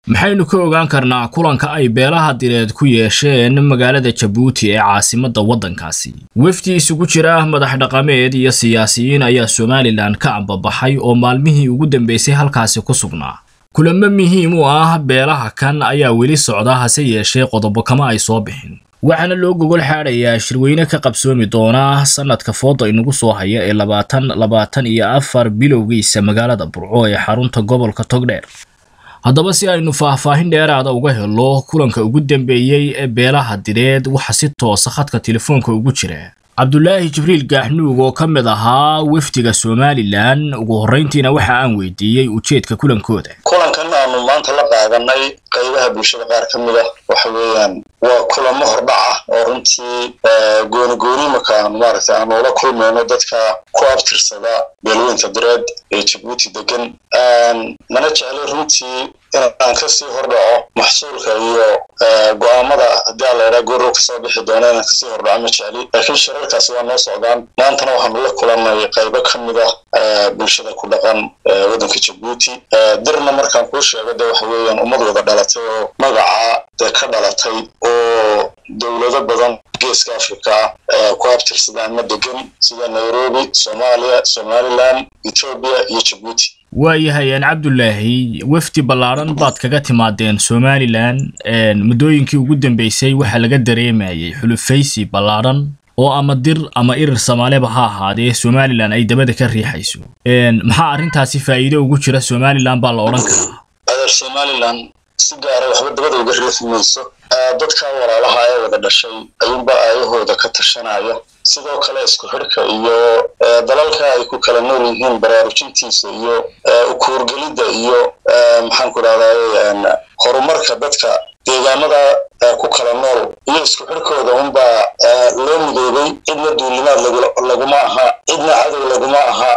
maxaynu ka ogaan karnaa kulanka ay beelaha direed ku yeesheen magaalada Jabuuti ee caasimadda waddankaasi? wafdi isugu jira madax dhaqameed iyo siyaasiyiin ayaa Somaliland ka ambabaxay oo maalmihii ugu dambeysay halkaasi ku sugnaa. kulamo muhiim u ah beelaha kan ayaa weli socda hase yeeshee qodobo kama ay soo bixin. waxaana loo gogol xaarayaa shirweyne ka qabsoomi doona sanadka fooda inagu soo haya ee 2024 bilowgiisa magaalada Burco ee xarunta gobolka Togdheer. haddaba si aynu faahfaahin dheeraada uga helo kulanka ugu dambeeyay ee beelaha direed waxa si toos ah khadka telefoonka ugu jira Cabdullaahi Jibriil Gaaxnuug oo kamid ahaa wafdiga Somaliland. ugu horeyntiina waxa aan weydiiyay ujeedka kulankooda. kulankan aanu maanta la qaadanay qaybaha bulshada qaar kamid ah waxa weeyaan waa kulamo hordhac oo runtii gooni markaan maaragtay aan la kulmayno dadka ku abtirsada beelweynta direed ee Jabuuti degan mana jecel runtii inaan ka sii hordhaco maxsuulka iyo go'aamada haddii la yiraahdo goor ka soo bixi doona inaan ka sii hordhaco ma jeceli laakiin shirarkaasi waa noo socdaan maantana waxaan la kulanay qaybo kamid ah bulshada ku dhaqan waddanka Jabuuti dirna markaan ku sheego waxa weeyaan ummad wada dhalatay oo magaca ka dhalatay oo dawlado badan geeska Afrika ku abtirsadaan ma degan sida Nairobi, Soomaaliya, Somaliland, Ethiopia iyo Jabuuti. waayahay Cabdullaahi wafdi ballaaran baad kaga timaadeen Somaliland muddooyinkii ugu dambeysay waxa laga dareemayay xulufaysi ballaaran oo ama dir ama irir Soomaaliba ha ahaadee Somaliland ay dabada ka riixayso. maxaa arintaasi faa'iido ugu jira Somaliland baa la oran karaa? Somaliland si gaar ah waxba dabada uga riixmayso dadka walaalaha ay wada dhashay ayuunba ayahooda ka tashanaya sidoo kale isku xirka iyo dalalka ay ku kala nool yihiin baraarujintiisa iyo u kuurgelida iyo maxaan ku raadayay horumarka dadka deegaanada ku kala nool iyo isku xirkooda unba loo midoobay cidna duulimaad laguma aha cidna cadow laguma aha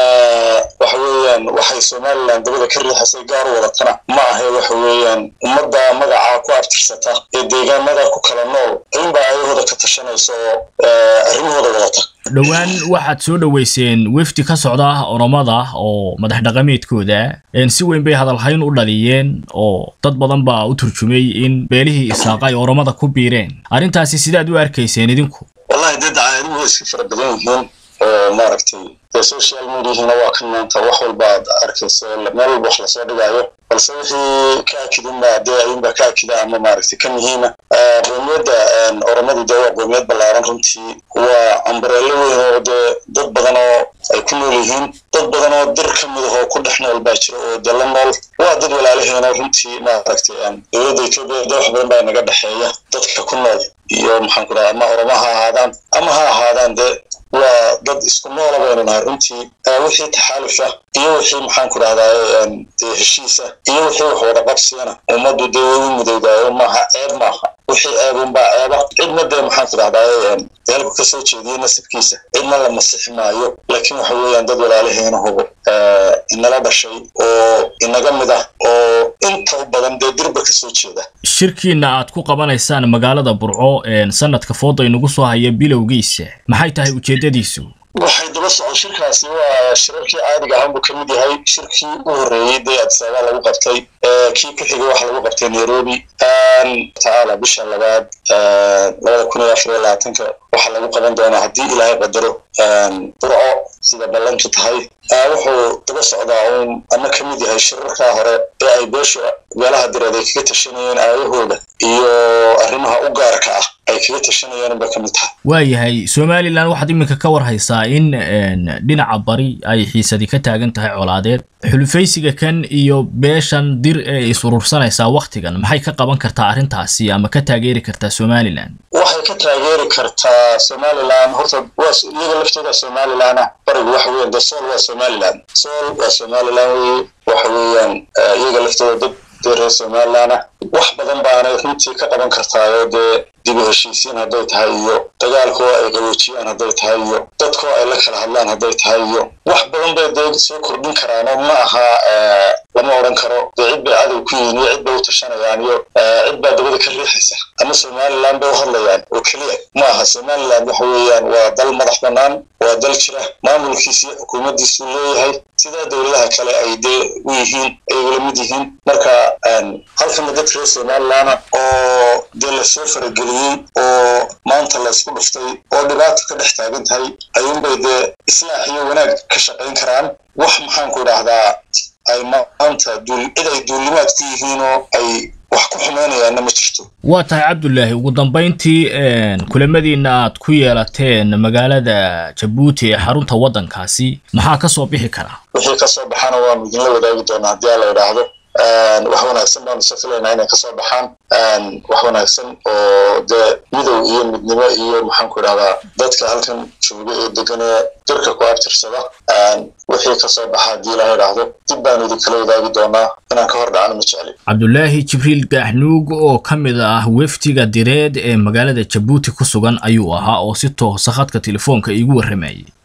waxa weeyaan waxay Somaliland dabada ka riixasay gaar wadatana ma aha waxa weeyaan ummadda magaca ku abtirsata ee deegaanada ku kala nool inba ayahooda ka tashanayso arrimahooda wadata. dhawaan waxaad soo dhaweyseen wafdi ka socda Oromada oo madax dhaqameedkooda si weyn bay hadalhayn u dhaliyeen oo dad badan baa u turjumay in beelihii Isaaq ay Oromada ku biireen. arintaasi sidaad u arkayseen idinku? wallahi dad caadigu iska farabadan yihiin maaragtay social media waa kan maanta wax walba arkayso meel walba wax la soo dhigayo balse wixii ka akidina ayuunba ka akida ama maaragtay ka muhiima qowmiyadda Oromada waa qowmiyad ballaaran runtii waa umbrella weyn oo dad badan oo ay ku nool yihiin dad badan oo dir kamid ah oo ku dhex nool baa jira oo dal nool waa dad walaalaheena runtii maaragtay dawladda Itoobiya wax badan baa naga dhaxeeya dadka ku nool iyo maxaan ku raacaa ama Oromaha ahaadaan ama ha ahaadaan waa dad isku nool ah runtii wixii taxalufa iyo wixii maxaan ku raadayay heshiisa iyo wixii wada qabsiyana ummadu deegaanka mudoodayo maaha ceeb maaha wixii ceebunba ceeba cidna maxaan ku raadayay dalku ka soo jeediyay nasibkiisa cidna la masixi maayo laakiin waxa weeyaan dad walaalaheena hubo inala dhashay oo inaga mid ah oo inta badan dirba ka soo jeeda. shirkiina aad ku qabanaysaan magaalada Burco sanadka fooda inagu soo haya bilowgiisa maxay tahay ujeedadiisu? waxay daba socon shirkaasi waa shirarkii caadiga ah oo kamid yahay shirkii u horeeyay Addis Ababa lagu qabtay kii ku xigay waxa lagu qabtay Nairobi taala bisha labaad 2024 waxa lagu qaban doonaa haddii Ilaahay qadaro Burco sida ballantu tahay wuxuu daba socdaa ama kamid yahay shirarka hore ee ay beelaha direed ay kaga tashanayeen ayahooda iyo arrimaha u gaarka ah ay kaga tashanayeen ba kamid tahay. waayahay Somaliland waxaad iminka ka war haysaa in dhinaca bari ay xiisadi ka taagan tahay colaadeed xulufaysiga kan iyo beeshan dir ee isurursanaysa waqtigan maxay ka qaban kartaa arintaasi ama ka taageeri kartaa Somaliland? waxay ka taageeri kartaa Somaliland horta iyaga laftooda Somaliland bariga waxa weeyaan Sool waa Somaliland waxa weeyaan iyaga laftooda dad reer Somaliland wax badan baana runtii ka qaban kartaa dib u heshiisiin hadday tahay iyo dagaalkoo ay qaboojiyaan hadday tahay iyo dadkoo ay la kala hadlaan hadday tahay iyo wax badan bay dee soo kordhin karaan oo ma aha lama odhan karo dee cid bay cadow ku yihiin iyo cid bay u tashanayaan iyo cid baa dabada ka riixaysa ama somaliland bay u hadlayaan oo keliya ma aha somaliland waxa weeyaan waa dal madax bannaan waa dal jira maamulkiisa iyo xukuumaddiisu leeyahay sida dowladaha kale ay dee u yihiin ay ula mid yihiin marka halkana dad reer somaliland oo dee lasoo farageliyey oo maanta laysku dhuftay oo dhibaato ka dhex taagan tahay ayuunbay dee islaax iyo wanaag ka shaqayn karaan wax maxaan ku idhaahdaa ay maanta cid ay duulimaad ku yihiin oo ay wax ku xumaynayaanna ma jirto waa tahay cabdullaahi ugu dambayntii kulamadiina aad ku yeelateen magaalada Jabuuti ee xarunta waddankaasi maxaa ka soo bixi kara wixii ka soo baxana waanu idinla wadaagi doonaa haddii la yidhaahdo wax wanaagsan baanu safilaynaa inay ka soo baxaan wax wanaagsan oo dee midow iyo midnimo iyo maxaan ku idhahdaa dadka halkan jooga ee degan ee dalka ku abtirsada wixii ka soo baxa haddii la yidhaahdo dib baanu idinkala wadaagi doonaa inaan ka hor dhacno ma jecli cabdullaahi jibriil gaaxnuug oo ka mid ah wafdiga direed ee magaalada Jabuuti ku sugan ayuu ahaa oo si toos ah khadka telefoonka iigu warramayay